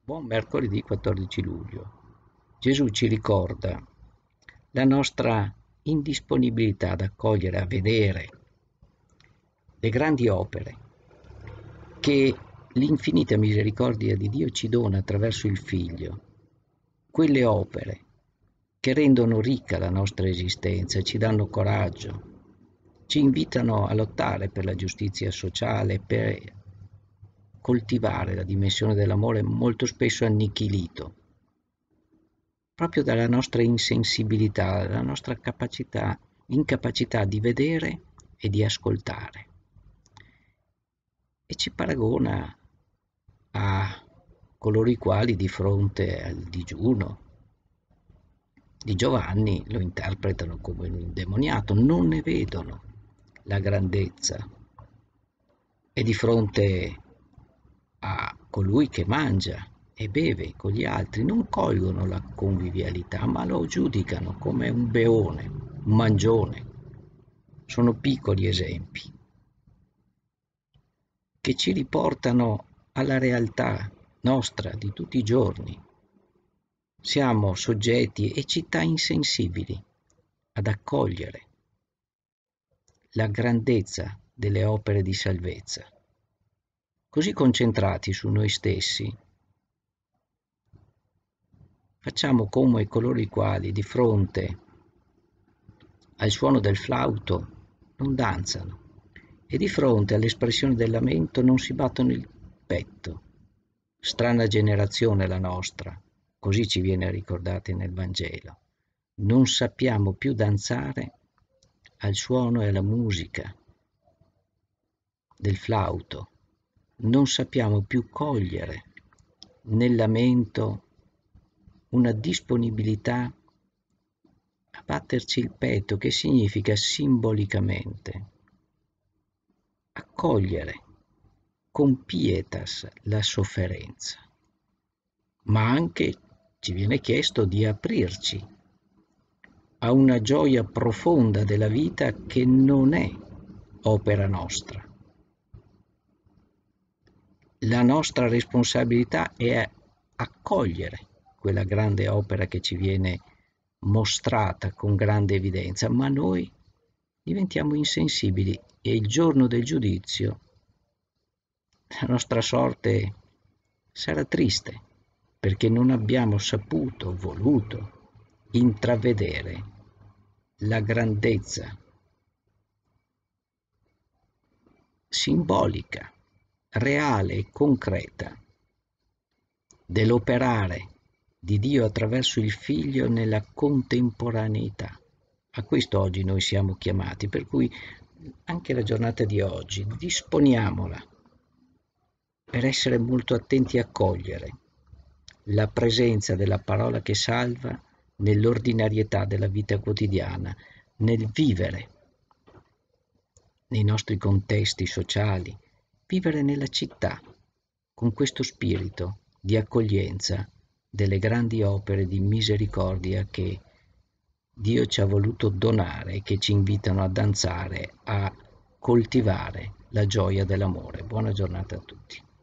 Buon mercoledì 14 luglio. Gesù ci ricorda la nostra indisponibilità ad accogliere, a vedere le grandi opere che l'infinita misericordia di Dio ci dona attraverso il Figlio, quelle opere che rendono ricca la nostra esistenza, ci danno coraggio, ci invitano a lottare per la giustizia sociale, per coltivare la dimensione dell'amore molto spesso annichilito, proprio dalla nostra insensibilità, dalla nostra incapacità di vedere e di ascoltare. E ci paragona a coloro i quali di fronte al digiuno di Giovanni lo interpretano come un indemoniato, non ne vedono la grandezza. E di fronte a colui che mangia e beve con gli altri non colgono la convivialità, ma lo giudicano come un beone, un mangione. Sono piccoli esempi che ci riportano alla realtà nostra di tutti i giorni. Siamo soggetti e città insensibili ad accogliere la grandezza delle opere di salvezza. Così concentrati su noi stessi, facciamo come coloro i quali di fronte al suono del flauto non danzano e di fronte all'espressione del lamento non si battono il petto. Strana generazione la nostra, così ci viene ricordata nel Vangelo. Non sappiamo più danzare al suono e alla musica del flauto, non sappiamo più cogliere nel lamento una disponibilità a batterci il petto, che significa simbolicamente accogliere con pietas la sofferenza, ma anche ci viene chiesto di aprirci a una gioia profonda della vita che non è opera nostra. La nostra responsabilità è accogliere quella grande opera che ci viene mostrata con grande evidenza, ma noi diventiamo insensibili e il giorno del giudizio la nostra sorte sarà triste perché non abbiamo saputo, voluto intravedere la grandezza simbolica, reale e concreta dell'operare di Dio attraverso il Figlio nella contemporaneità. A questo oggi noi siamo chiamati, per cui anche la giornata di oggi disponiamola per essere molto attenti a cogliere la presenza della parola che salva nell'ordinarietà della vita quotidiana, nel vivere nei nostri contesti sociali, vivere nella città con questo spirito di accoglienza delle grandi opere di misericordia che Dio ci ha voluto donare e che ci invitano a danzare, a coltivare la gioia dell'amore. Buona giornata a tutti.